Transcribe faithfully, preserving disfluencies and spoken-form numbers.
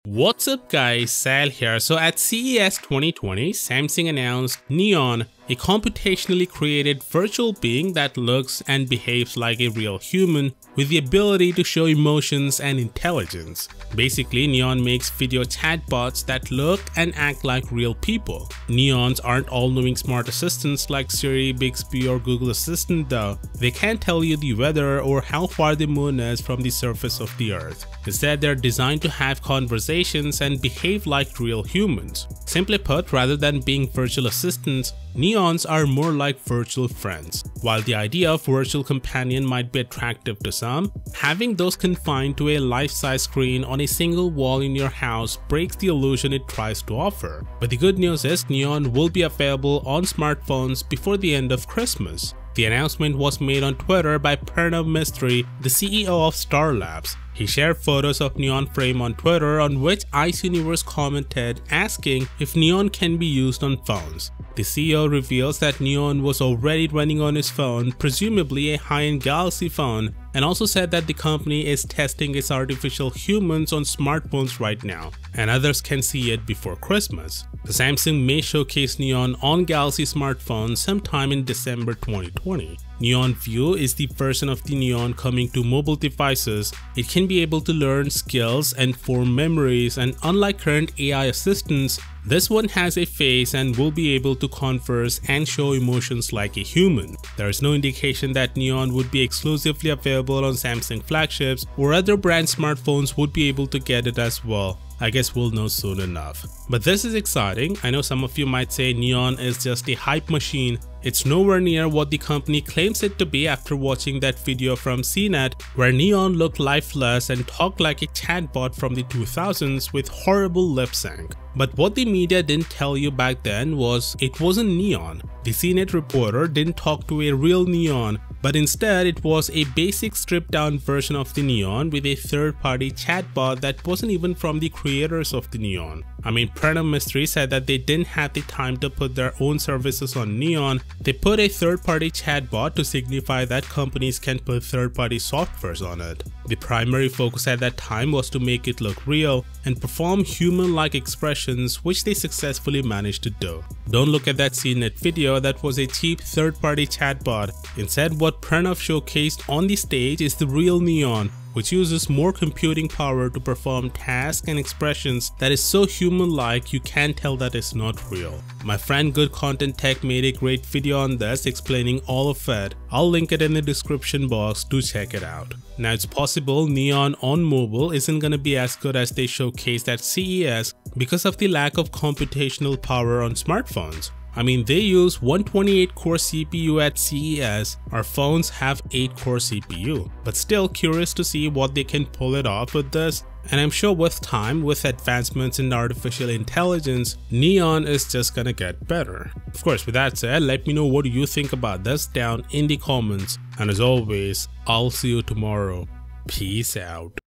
What's up guys, Sal here. So at C E S twenty twenty, Samsung announced Neon, a computationally created virtual being that looks and behaves like a real human with the ability to show emotions and intelligence. Basically, Neon makes video chatbots that look and act like real people. Neons aren't all-knowing smart assistants like Siri, Bixby or Google Assistant though. They can't tell you the weather or how far the moon is from the surface of the earth. Instead, they're designed to have conversations and behave like real humans. Simply put, rather than being virtual assistants, Neons are more like virtual friends. While the idea of virtual companion might be attractive to some, having those confined to a life-size screen on a single wall in your house breaks the illusion it tries to offer. But the good news is Neon will be available on smartphones before the end of Christmas. The announcement was made on Twitter by Pranav Mistry, the C E O of Star Labs. He shared photos of Neon Frame on Twitter, on which Ice Universe commented asking if Neon can be used on phones. The C E O reveals that Neon was already running on his phone, presumably a high-end Galaxy phone, and also said that the company is testing its artificial humans on smartphones right now, and others can see it before Christmas. The Samsung may showcase Neon on Galaxy smartphones sometime in December twenty twenty. Neon View is the version of the Neon coming to mobile devices. It can be able to learn skills and form memories, and unlike current A I assistants, this one has a face and will be able to converse and show emotions like a human. There is no indication that Neon would be exclusively available on Samsung flagships, or other brand smartphones would be able to get it as well. I guess we'll know soon enough. But this is exciting. I know some of you might say Neon is just a hype machine. It's nowhere near what the company claims it to be after watching that video from C net where Neon looked lifeless and talked like a chatbot from the two thousands with horrible lip sync. But what the media didn't tell you back then was it wasn't Neon. The C net reporter didn't talk to a real Neon, but instead it was a basic stripped down version of the Neon with a third party chatbot that wasn't even from the creators of the Neon. I mean, Pranav Mistry said that they didn't have the time to put their own services on Neon. They put a third party chatbot to signify that companies can put third party softwares on it. The primary focus at that time was to make it look real and perform human-like expressions, which they successfully managed to do. Don't look at that C net video, that was a cheap third-party chatbot. Instead, what Pranav showcased on the stage is the real Neon, which uses more computing power to perform tasks and expressions that is so human-like you can't tell that it's not real. My friend Good Content Tech made a great video on this explaining all of it. I'll link it in the description box, do check it out. Now it's possible Neon on mobile isn't gonna be as good as they showcased at C E S because of the lack of computational power on smartphones. I mean, they use one twenty-eight core C P U at C E S, our phones have eight core C P U, but still curious to see what they can pull it off with this. And I'm sure with time, with advancements in artificial intelligence, Neon is just gonna get better. Of course, with that said, let me know what you think about this down in the comments, and as always, I'll see you tomorrow. Peace out.